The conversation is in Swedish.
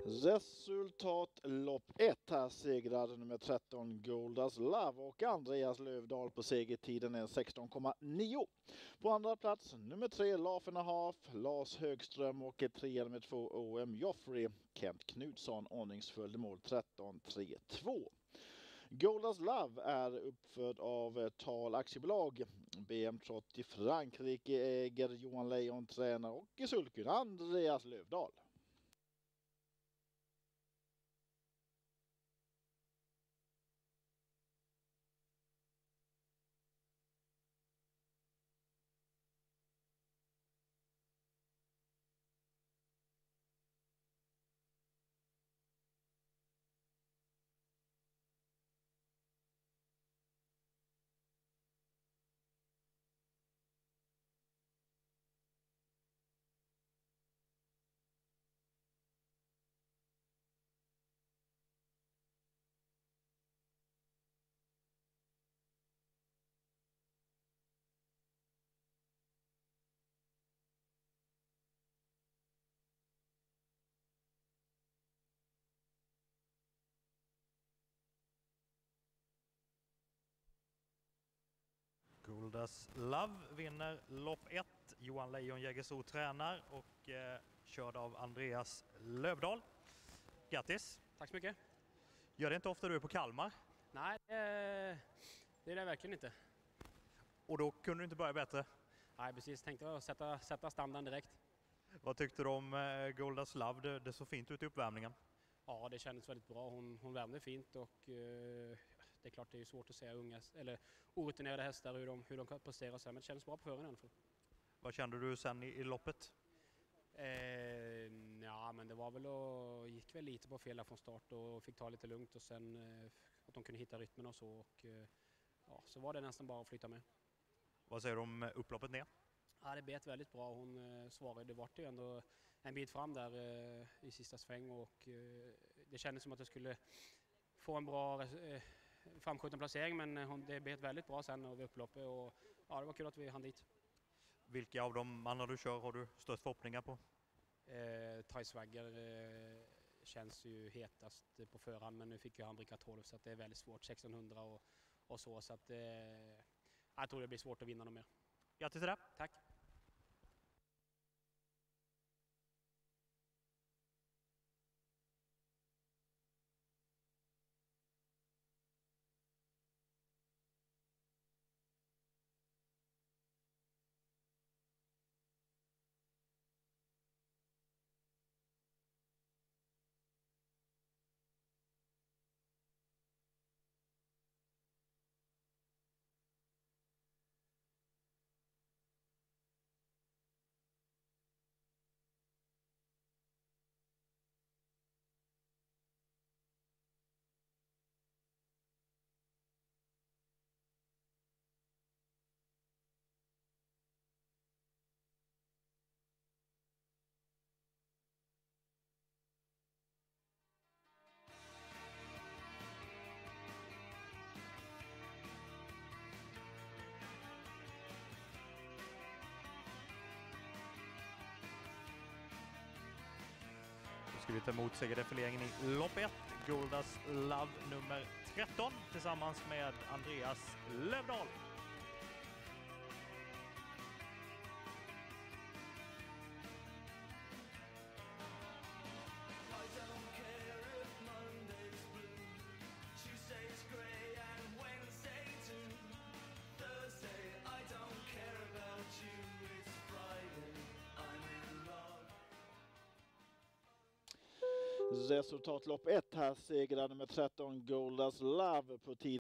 Resultat lopp 1. Här segrade nummer 13 Goldas Love och Andreas Lövdahl på segertiden är 16,9. På andra plats nummer 3 Laugh and a Half, Lars Högström och 3 med 2 OM Joffrey. Kent Knutsson ordningsföljde mål 13-3-2. Goldas Love är uppförd av Tal aktiebolag. BM Trott i Frankrike äger Johan Lejon tränare och i sulken Andreas Lövdahl. Goldas Love vinner lopp 1. Johan Lejon Jägersro tränar och körd av Andreas Lövdahl. Grattis! Tack så mycket! Gör det inte ofta du är på Kalmar? Nej, det är det verkligen inte. Och då kunde du inte börja bättre? Nej, precis. Tänkte att sätta standarden direkt. Vad tyckte du om Goldas Love? Det såg fint ut i uppvärmningen. Ja, det kändes väldigt bra. Hon värmde fint och det är klart det är svårt att säga unga eller orutinerade hästar hur de kan prestera sen, men det kändes bra på förhand i alla fall. Vad kände du sen i loppet? Ja, men det var väl gick väl lite på fel från start och fick ta lite lugnt och sen att de kunde hitta rytmen och så och ja, så var det nästan bara att flytta med. Vad säger du om upploppet ner? Ja, det bet väldigt bra. Hon svarade. Det var ju ändå en bit fram där i sista sväng och det kändes som att det skulle få en bra framskjuten placering, men det bet väldigt bra sen över upploppet och ja, det var kul att vi hann dit. Vilka av de andra du kör har du störst förhoppningar på? Ty Swagger känns ju hetast på förhand, men nu fick ju han bricka 12 så att det är väldigt svårt, 1600 och så att jag tror det blir svårt att vinna något mer. Grattis till det! Tack! Ska vi ta emot segerdefileringen i lopp 1. Goldas Love nummer 13 tillsammans med Andreas Lövdahl. Resultatlopp 1. Här segrade nummer 13 Goldas Love på tid.